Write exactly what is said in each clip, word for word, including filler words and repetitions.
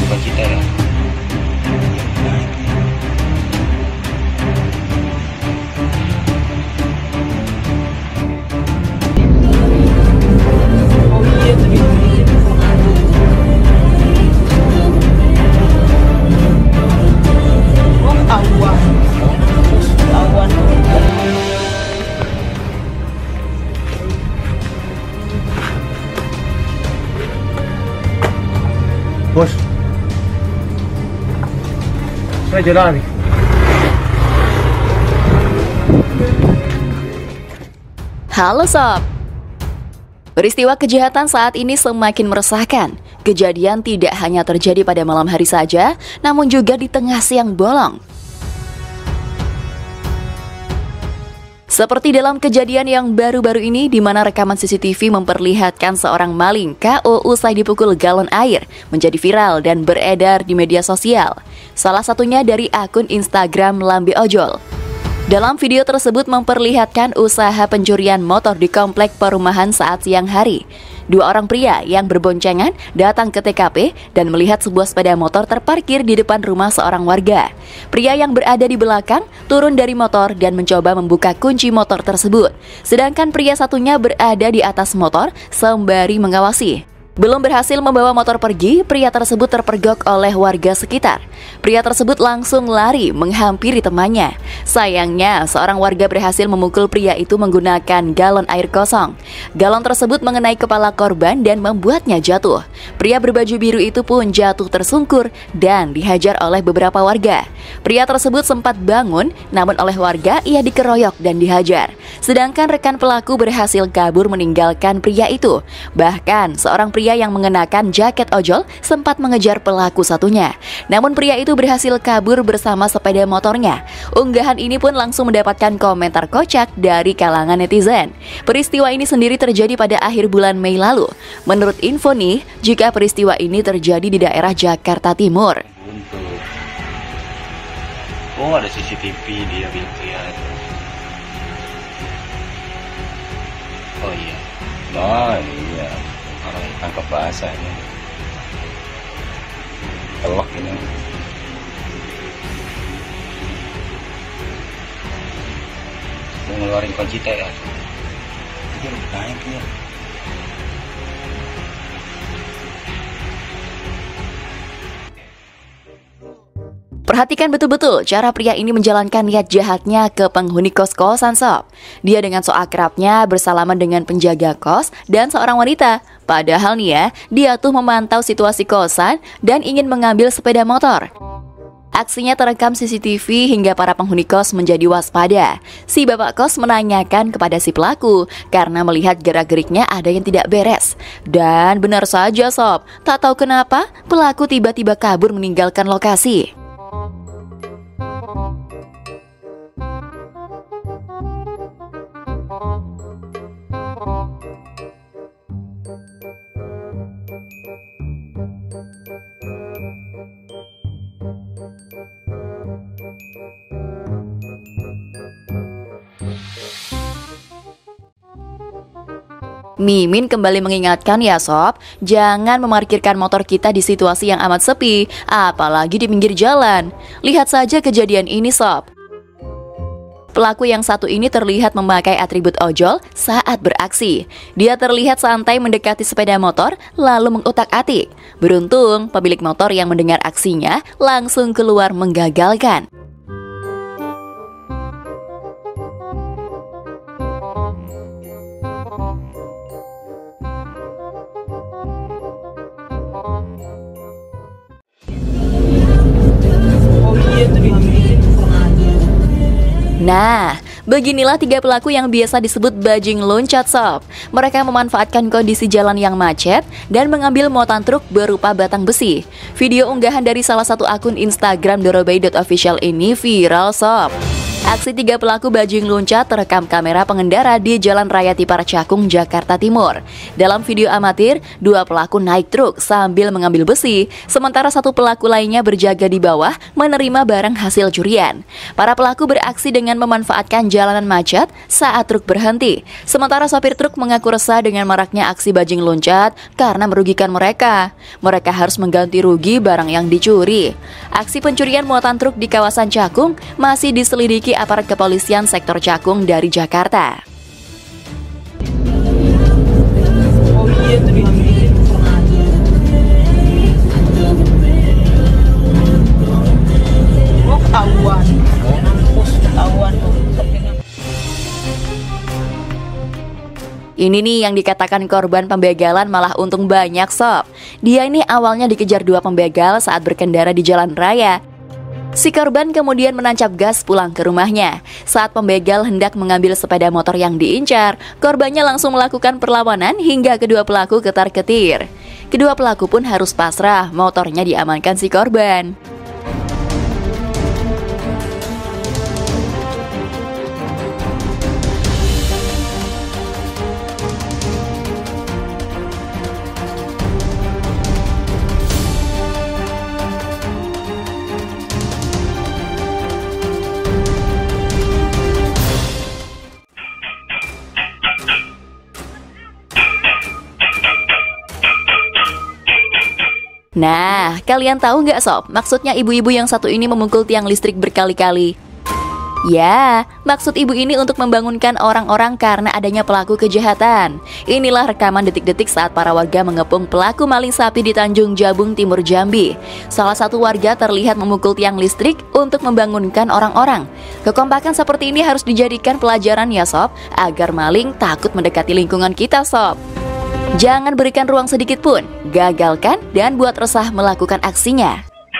bukan kita ya. Bos, saya jalan nih. Halo Sob. Peristiwa kejahatan saat ini semakin meresahkan. Kejadian tidak hanya terjadi pada malam hari saja, namun juga di tengah siang bolong. Seperti dalam kejadian yang baru-baru ini di mana rekaman C C T V memperlihatkan seorang maling K O usai dipukul galon air menjadi viral dan beredar di media sosial. Salah satunya dari akun Instagram Lambe Ojol. Dalam video tersebut memperlihatkan usaha pencurian motor di komplek perumahan saat siang hari. Dua orang pria yang berboncengan datang ke T K P dan melihat sebuah sepeda motor terparkir di depan rumah seorang warga. Pria yang berada di belakang turun dari motor dan mencoba membuka kunci motor tersebut. Sedangkan pria satunya berada di atas motor sembari mengawasi. Belum berhasil membawa motor pergi, pria tersebut terpergok oleh warga sekitar. Pria tersebut langsung lari menghampiri temannya. Sayangnya, seorang warga berhasil memukul pria itu menggunakan galon air kosong. Galon tersebut mengenai kepala korban dan membuatnya jatuh. Pria berbaju biru itu pun jatuh tersungkur dan dihajar oleh beberapa warga. Pria tersebut sempat bangun, namun oleh warga ia dikeroyok dan dihajar. Sedangkan rekan pelaku berhasil kabur meninggalkan pria itu. Bahkan, seorang pria yang mengenakan jaket ojol sempat mengejar pelaku satunya. Namun pria itu berhasil kabur bersama sepeda motornya. Unggahan ini pun langsung mendapatkan komentar kocak dari kalangan netizen. Peristiwa ini sendiri terjadi pada akhir bulan Mei lalu. Menurut info nih, jika peristiwa ini terjadi di daerah Jakarta Timur. Oh, ada C C T V dia lihat. Oh iya. Oh iya. Orang tangkap bahasanya. Telok ini. Mau ngeluarin kunci teh ya. Itu udah naik ya. Perhatikan betul-betul cara pria ini menjalankan niat jahatnya ke penghuni kos-kosan Sob. Dia dengan so akrabnya bersalaman dengan penjaga kos dan seorang wanita. Padahal nih ya, dia tuh memantau situasi kosan dan ingin mengambil sepeda motor. Aksinya terekam C C T V hingga para penghuni kos menjadi waspada. Si bapak kos menanyakan kepada si pelaku karena melihat gerak-geriknya ada yang tidak beres. Dan benar saja Sob, tak tahu kenapa pelaku tiba-tiba kabur meninggalkan lokasi. Mimin kembali mengingatkan ya Sob, jangan memarkirkan motor kita di situasi yang amat sepi, apalagi di pinggir jalan. Lihat saja kejadian ini Sob. Pelaku yang satu ini terlihat memakai atribut ojol saat beraksi. Dia terlihat santai mendekati sepeda motor lalu mengutak-atik. Beruntung pemilik motor yang mendengar aksinya langsung keluar menggagalkan. Nah, beginilah tiga pelaku yang biasa disebut bajing loncat Sob. Mereka memanfaatkan kondisi jalan yang macet dan mengambil muatan truk berupa batang besi. Video unggahan dari salah satu akun Instagram dorobay dot official ini viral Sob. Aksi tiga pelaku bajing loncat terekam kamera pengendara di Jalan Raya Tipar Cakung, Jakarta Timur. Dalam video amatir, dua pelaku naik truk sambil mengambil besi, sementara satu pelaku lainnya berjaga di bawah menerima barang hasil curian. Para pelaku beraksi dengan memanfaatkan jalanan macet saat truk berhenti, sementara sopir truk mengaku resah dengan maraknya aksi bajing loncat karena merugikan mereka. Mereka harus mengganti rugi barang yang dicuri. Aksi pencurian muatan truk di kawasan Cakung masih diselidiki aparat kepolisian sektor Cakung dari Jakarta. Oh iya tuh diambilin sengaja. Oh ketahuan. Mampus ketahuan tuh. Ini nih yang dikatakan korban pembegalan malah untung banyak sob. Dia ini awalnya dikejar dua pembegal saat berkendara di jalan raya. Si korban kemudian menancap gas pulang ke rumahnya. Saat pembegal hendak mengambil sepeda motor yang diincar, korbannya langsung melakukan perlawanan hingga kedua pelaku ketar-ketir. Kedua pelaku pun harus pasrah, motornya diamankan si korban. Nah, kalian tahu nggak sob, maksudnya ibu-ibu yang satu ini memukul tiang listrik berkali-kali? Ya, maksud ibu ini untuk membangunkan orang-orang karena adanya pelaku kejahatan. Inilah rekaman detik-detik saat para warga mengepung pelaku maling sapi di Tanjung Jabung Timur, Jambi. Salah satu warga terlihat memukul tiang listrik untuk membangunkan orang-orang. Kekompakan seperti ini harus dijadikan pelajaran ya sob, agar maling takut mendekati lingkungan kita sob. Jangan berikan ruang sedikit pun, gagalkan dan buat resah melakukan aksinya.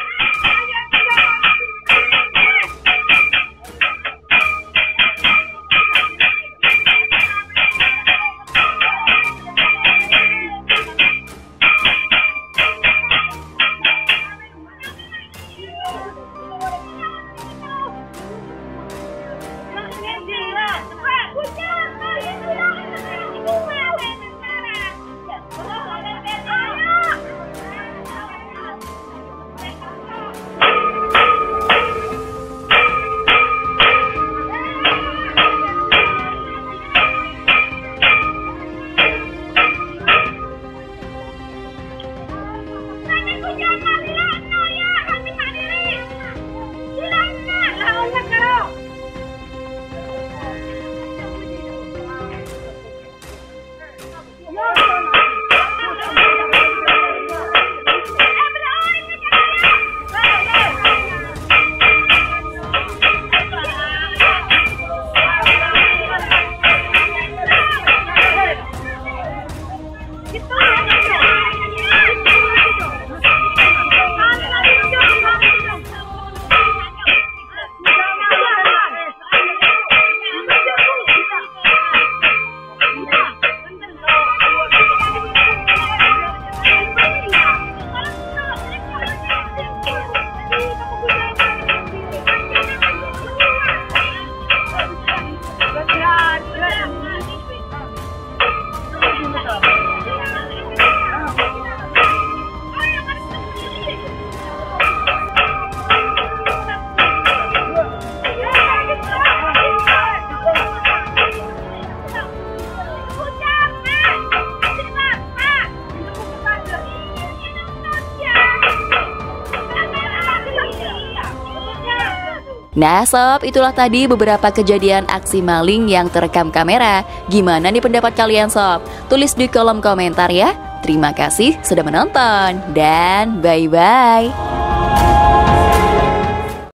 Nah sob, itulah tadi beberapa kejadian aksi maling yang terekam kamera. Gimana nih pendapat kalian sob? Tulis di kolom komentar ya. Terima kasih sudah menonton dan bye-bye.